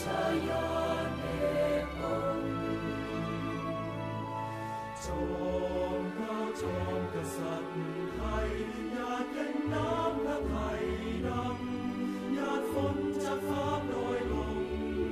ยานเอกองค์จอมพระจอมกษัตริย์ไทยหยาดเย็นน้ำพระไทยดำหยาดฝนจากฟ้าโปรยลง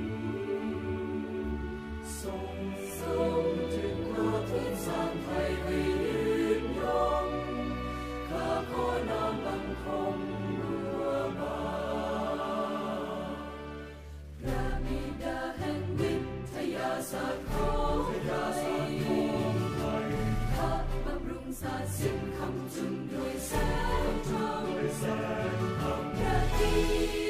ส่งถึงผู้ที่สร้างไทยให้ยืนยงข้าขอน้อมบังคมบัวบานพระบิดาแห่งวิทยาศาสตร์ของไทยพระบำรุงศาสตร์สิ้นคำจุนด้วยแสงธรรมพระดี